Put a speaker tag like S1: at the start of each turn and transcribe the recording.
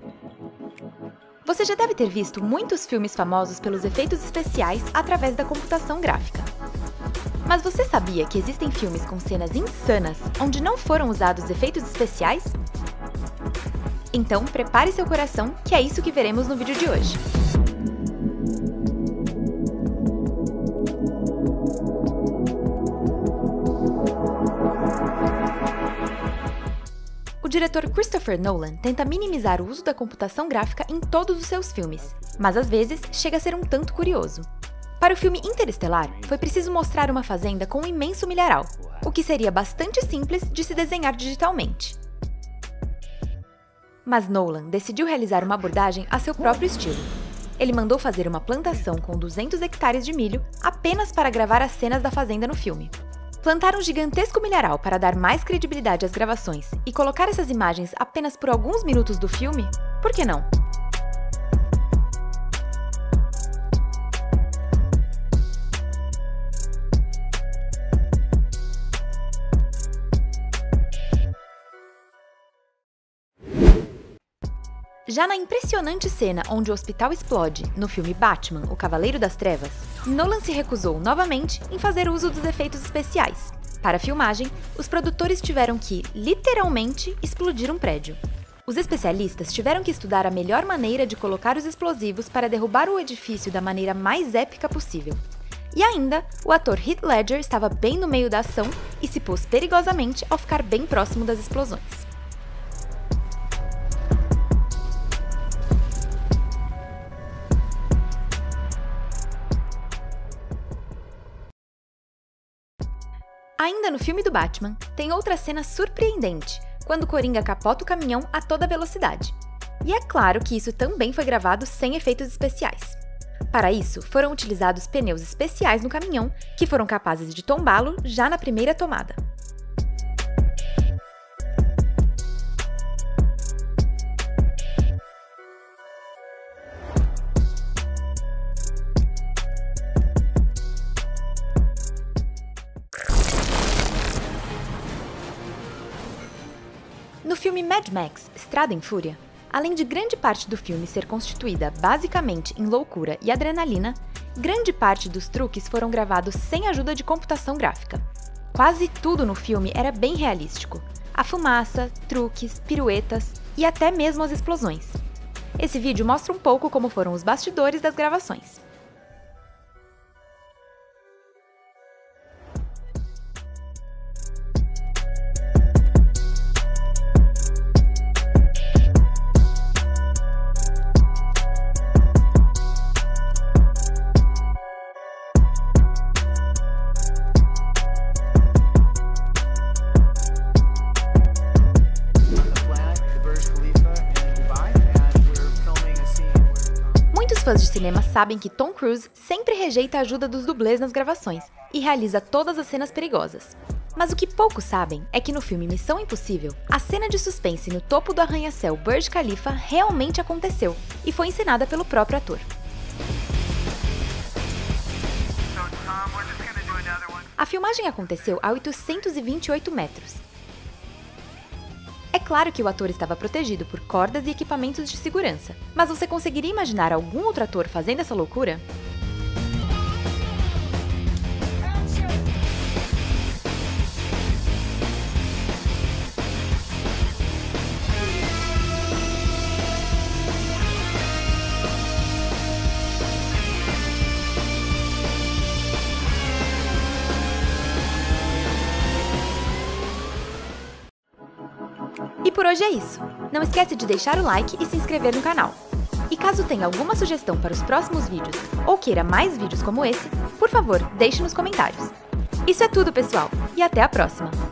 S1: Você já deve ter visto muitos filmes famosos pelos efeitos especiais através da computação gráfica. Mas você sabia que existem filmes com cenas insanas onde não foram usados efeitos especiais? Então, prepare seu coração, que é isso que veremos no vídeo de hoje. O diretor Christopher Nolan tenta minimizar o uso da computação gráfica em todos os seus filmes, mas às vezes chega a ser um tanto curioso. Para o filme Interestelar, foi preciso mostrar uma fazenda com um imenso milharal, o que seria bastante simples de se desenhar digitalmente. Mas Nolan decidiu realizar uma abordagem a seu próprio estilo. Ele mandou fazer uma plantação com 200 hectares de milho apenas para gravar as cenas da fazenda no filme. Plantar um gigantesco milharal para dar mais credibilidade às gravações e colocar essas imagens apenas por alguns minutos do filme? Por que não? Já na impressionante cena onde o hospital explode, no filme Batman, o Cavaleiro das Trevas, Nolan se recusou novamente em fazer uso dos efeitos especiais. Para a filmagem, os produtores tiveram que, literalmente, explodir um prédio. Os especialistas tiveram que estudar a melhor maneira de colocar os explosivos para derrubar o edifício da maneira mais épica possível. E ainda, o ator Heath Ledger estava bem no meio da ação e se pôs perigosamente ao ficar bem próximo das explosões. Ainda no filme do Batman, tem outra cena surpreendente, quando o Coringa capota o caminhão a toda velocidade. E é claro que isso também foi gravado sem efeitos especiais. Para isso, foram utilizados pneus especiais no caminhão, que foram capazes de tombá-lo já na primeira tomada. No filme Mad Max, Estrada em Fúria, além de grande parte do filme ser constituída basicamente em loucura e adrenalina, grande parte dos truques foram gravados sem ajuda de computação gráfica. Quase tudo no filme era bem realístico. A fumaça, truques, piruetas e até mesmo as explosões. Esse vídeo mostra um pouco como foram os bastidores das gravações. Fãs de cinema sabem que Tom Cruise sempre rejeita a ajuda dos dublês nas gravações e realiza todas as cenas perigosas. Mas o que poucos sabem é que no filme Missão Impossível, a cena de suspense no topo do arranha-céu Burj Khalifa realmente aconteceu e foi encenada pelo próprio ator. A filmagem aconteceu a 828 metros. É claro que o ator estava protegido por cordas e equipamentos de segurança, mas você conseguiria imaginar algum outro ator fazendo essa loucura? E por hoje é isso. Não esquece de deixar o like e se inscrever no canal. E caso tenha alguma sugestão para os próximos vídeos ou queira mais vídeos como esse, por favor, deixe nos comentários. Isso é tudo, pessoal, e até a próxima!